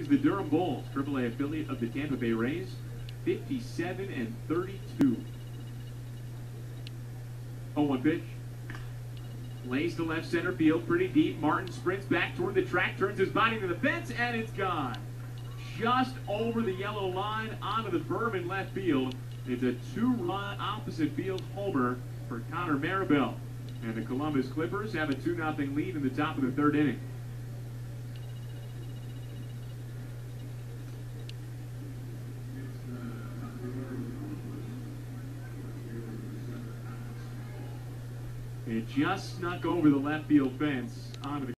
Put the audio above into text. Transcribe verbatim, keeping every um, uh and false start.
the Durham Bulls, triple A affiliate of the Tampa Bay Rays, fifty-seven and thirty-two. oh one pitch. Lays to left center field, pretty deep. Martin sprints back toward the track, turns his body to the fence, and it's gone. Just over the yellow line onto the berm in left field. It's a two-run opposite field homer for Connor Marabell. And the Columbus Clippers have a two nothing lead in the top of the third inning. It just snuck over the left field fence onto the